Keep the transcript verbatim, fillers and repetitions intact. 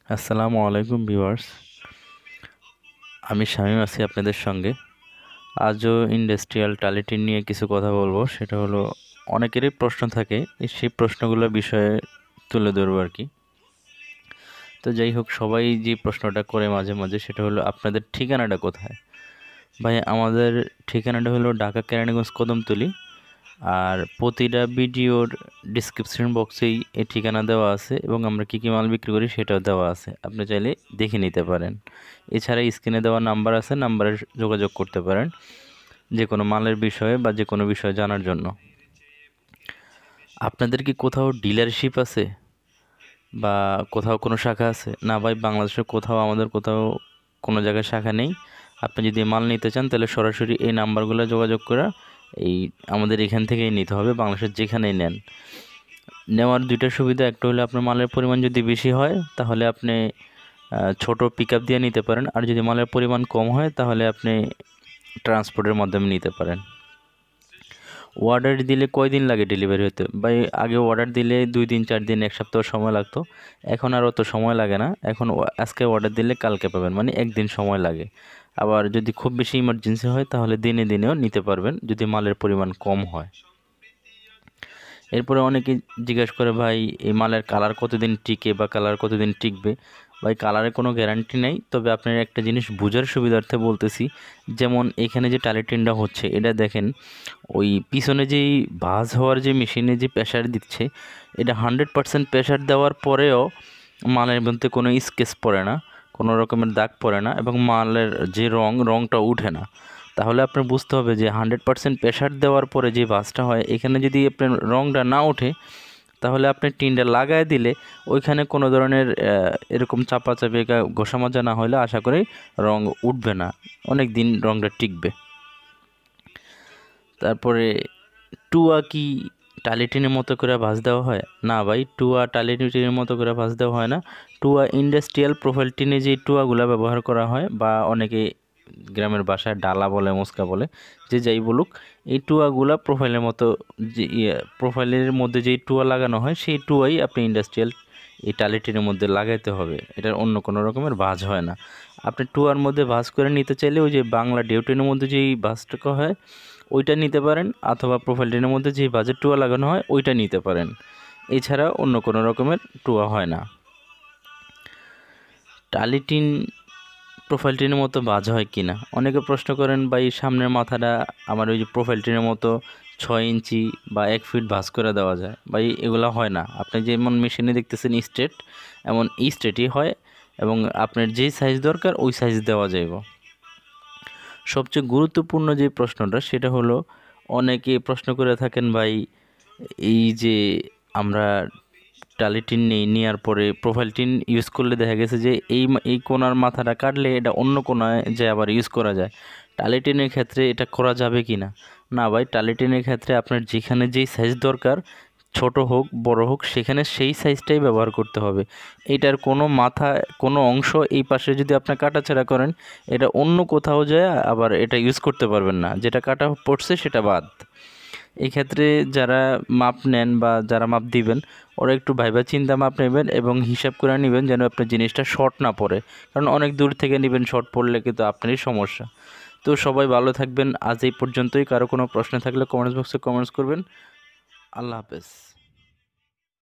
আসসালামু আলাইকুম ভিউয়ার্স, আমি শামীম আছি আপনাদের সঙ্গে। আজও ইন্ডাস্ট্রিয়াল টালিটিন নিয়ে কিছু কথা বলবো। সেটা হলো, অনেকেরই প্রশ্ন থাকে, সেই প্রশ্নগুলো বিষয়ে তুলে ধরবো আর কি। তো যাই হোক, সবাই যে প্রশ্নটা করে মাঝে মাঝে, সেটা হলো আপনাদের ঠিকানাটা কোথায়। ভাই, আমাদের ঠিকানাটা হলো ঢাকা কেরানীগঞ্জ কদমতলি। আর প্রতিটা ভিডিওর ডিসক্রিপশন বক্সেই এই ঠিকানা দেওয়া আছে এবং আমরা কী কী মাল বিক্রি করি সেটাও দেওয়া আছে, আপনি চাইলে দেখে নিতে পারেন। এছাড়া স্ক্রিনে দেওয়া নাম্বার আছে, নাম্বারে যোগাযোগ করতে পারেন যে কোনো মালের বিষয়ে বা যে কোনো বিষয়ে জানার জন্য। আপনাদের কি কোথাও ডিলারশিপ আছে বা কোথাও কোনো শাখা আছে? না ভাই, বাংলাদেশের কোথাও আমাদের কোথাও কোনো জায়গায় শাখা নেই। আপনি যদি মাল নিতে চান তাহলে সরাসরি এই নাম্বারগুলো যোগাযোগ করে এই আমাদের এখান থেকেই নিতে হবে, বাংলাদেশের যেখানেই নেন। নেওয়ার দুইটা সুবিধা, একটা হলে আপনার মালের পরিমাণ যদি বেশি হয় তাহলে আপনি ছোট পিক আপ দিয়ে নিতে পারেন, আর যদি মালের পরিমাণ কম হয় তাহলে আপনি ট্রান্সপোর্টের মাধ্যমে নিতে পারেন। অর্ডার দিলে কয়দিন লাগে ডেলিভারি হতে? ভাই, আগে অর্ডার দিলে দুই দিন চার দিন এক সপ্তাহ সময় লাগতো, এখন আর অত সময় লাগে না। এখন আজকে অর্ডার দিলে কালকে পাবেন, মানে একদিন সময় লাগে। আবার যদি খুব বেশি ইমার্জেন্সি হয় তাহলে দিনে দিনেও নিতে পারবেন যদি মালের পরিমাণ কম হয়। এরপরে অনেকে জিজ্ঞাসা করে, ভাই এই মালের কালার কতদিন টিকে বা কালার কতদিন টিকবে? ভাই, কালারের কোনো গ্যারান্টি নেই, তবে আপনার একটা জিনিস বোঝার সুবিধার্থে বলতেছি। যেমন এখানে যে টালিটিনটা হচ্ছে, এটা দেখেন, ওই পিছনে যেই ভাঁজ হওয়ার যে মেশিনে যে প্রেশার দিচ্ছে, এটা হান্ড্রেড পারসেন্ট প্রেশার দেওয়ার পরেও মালের মধ্যে কোনো স্কেচ পড়ে না, কোনো রকমের দাগ পড়ে না, এবং মালের যে রং রংটা উঠে না। তাহলে আপনার বুঝতে হবে যে হান্ড্রেড পারসেন্ট প্রেশার দেওয়ার পরে যে ভাঁজটা হয়, এখানে যদি আপনার রংটা না ওঠে তাহলে আপনি টিনটা লাগায় দিলে ওইখানে কোনো ধরনের এরকম চাপাচাপি ঘষা মাজা না হলে আশা করি রং উঠবে না, অনেক দিন রংটা টিকবে। তারপরে টুয়া কি টালিটিনের মতো করে ভাঁজ দেওয়া হয়? না ভাই, টুয়া টালিটিনের মতো করে ভাঁজ দেওয়া হয় না। টুয়া ইন্ডাস্ট্রিয়াল প্রোফাইল টিনে যে টুয়াগুলো ব্যবহার করা হয়, বা অনেকে গ্রামের বাসায় ডালা বলে, মুসকা বলে, যে যাই বলুক, এই টুয়াগুলা প্রোফাইলের মতো, যে প্রোফাইলের মধ্যে যেই টুয়া লাগানো হয় সেই টুয়াই আপনি ইন্ডাস্ট্রিয়াল এই টালিটিনের মধ্যে লাগাইতে হবে। এটার অন্য কোনো রকমের ভাঁজ হয় না। আপনি টুয়ার মধ্যে ভাঁজ করে নিতে চাইলে ওই যে বাংলা ডিউটিনের মধ্যে যেই ভাঁজটা হয় ওইটা নিতে পারেন, অথবা প্রোফাইল টিনের মধ্যে যেই ভাঁজের টুয়া লাগানো হয় ওইটা নিতে পারেন। এছাড়া অন্য কোনো রকমের টুয়া হয় না। টালিটিন প্রোফাইল টিনের মতো ভাঁজ হয় কি না অনেকে প্রশ্ন করেন। ভাই, সামনের মাথাটা আমার ওই যে প্রোফাইল টিনের মতো ছয় ইঞ্চি বা এক ফিট ভাঁজ করে দেওয়া যায়? ভাই, এগুলো হয় না। আপনি যেমন মেশিনে দেখতেছেন স্ট্রেট, এমন স্ট্রেটই হয়, এবং আপনার যেই সাইজ দরকার ওই সাইজ দেওয়া যাইব। সবচেয়ে গুরুত্বপূর্ণ যে প্রশ্নটা, সেটা হলো, অনেকে প্রশ্ন করে থাকেন, ভাই এই যে আমরা টালিটিন নেই, নেওয়ার পরে প্রোফাইল টিন ইউজ করলে দেখা গেছে যে এই এই কোণার মাথাটা কাটলে এটা অন্য কোণায় যে আবার ইউজ করা যায়। টালিটিনের ক্ষেত্রে এটা করা যাবে কি না? না ভাই, টালিটিনের ক্ষেত্রে আপনার যেখানে যেই সাইজ দরকার, ছোট হোক বড় হোক, সেখানে সেই সাইজটাই ব্যবহার করতে হবে। এটার কোনো মাথা, কোনো অংশ এই পাশে যদি আপনি কাটাছেঁড়া করেন, এটা অন্য কোথাও যায় আবার এটা ইউজ করতে পারবেন না, যেটা কাটা পড়ছে সেটা বাদ। এই ক্ষেত্রে যারা মাপ নেন বা যারা মাপ দিবেন, ওরা একটু ভাইবা চিন্তা মাপ নেবেন এবং হিসাব করে নেবেন, যেন আপনার জিনিসটা শর্ট না পড়ে। কারণ অনেক দূর থেকে নেবেন, শর্ট পড়লে কিন্তু আপনারই সমস্যা। তো সবাই ভালো থাকবেন। আজ এই পর্যন্তই। কারো কোনো প্রশ্ন থাকলে কমেন্টস বক্সে কমেন্টস করবেন। আল্লাহ হাফেজ।